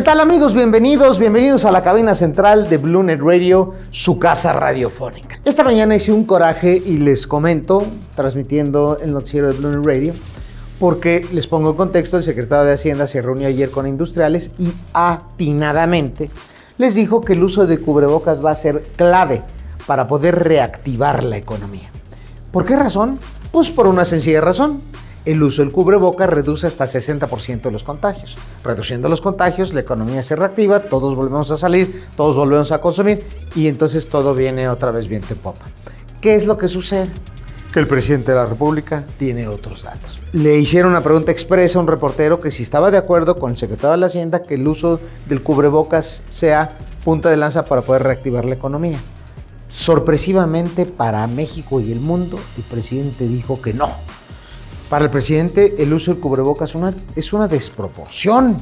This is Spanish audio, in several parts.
tal, amigos? Bienvenidos a la cabina central de BlueNet Radio, su casa radiofónica. Esta mañana hice un coraje y les comento, transmitiendo el noticiero de BlueNet Radio, porque les pongo en contexto, el secretario de Hacienda se reunió ayer con industriales y atinadamente les dijo que el uso de cubrebocas va a ser clave para poder reactivar la economía. ¿Por qué razón? Pues por una sencilla razón. El uso del cubrebocas reduce hasta 60% los contagios. Reduciendo los contagios, la economía se reactiva, todos volvemos a salir, todos volvemos a consumir y entonces todo viene otra vez viento en popa. ¿Qué es lo que sucede? Que el presidente de la República tiene otros datos. Le hicieron una pregunta expresa a un reportero que si estaba de acuerdo con el secretario de la Hacienda que el uso del cubrebocas sea punta de lanza para poder reactivar la economía. Sorpresivamente para México y el mundo, el presidente dijo que no. Para el presidente, el uso del cubrebocas es una desproporción.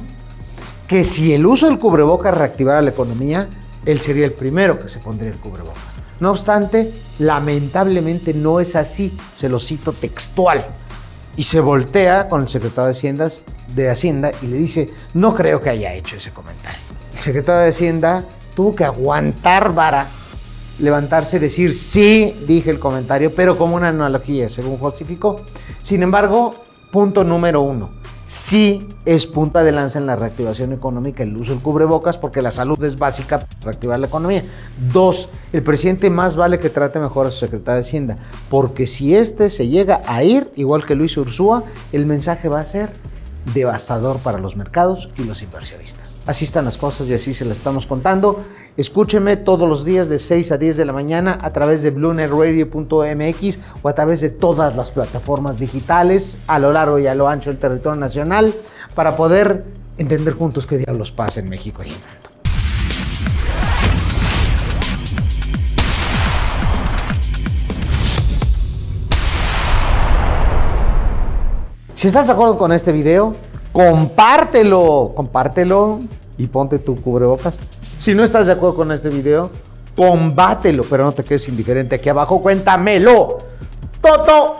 Que si el uso del cubrebocas reactivara la economía, él sería el primero que se pondría el cubrebocas. No obstante, lamentablemente no es así, se lo cito textual. Y se voltea con el secretario de Hacienda y le dice, no creo que haya hecho ese comentario. El secretario de Hacienda tuvo que aguantar vara, levantarse y decir, sí, dije el comentario, pero como una analogía, según justificó. Sin embargo, punto número 1, sí es punta de lanza en la reactivación económica el uso del cubrebocas, porque la salud es básica para reactivar la economía. 2, el presidente más vale que trate mejor a su secretario de Hacienda, porque si este se llega a ir, igual que Luis Ursúa, el mensaje va a ser devastador para los mercados y los inversionistas. Así están las cosas y así se las estamos contando. Escúcheme todos los días de 6 a 10 de la mañana a través de BlueNetRadio.mx o a través de todas las plataformas digitales a lo largo y a lo ancho del territorio nacional para poder entender juntos qué diablos pasa en México y en el mundo. Si estás de acuerdo con este video, compártelo y ponte tu cubrebocas. Si no estás de acuerdo con este video, combátelo, pero no te quedes indiferente. Aquí abajo, cuéntamelo. ¡Toto!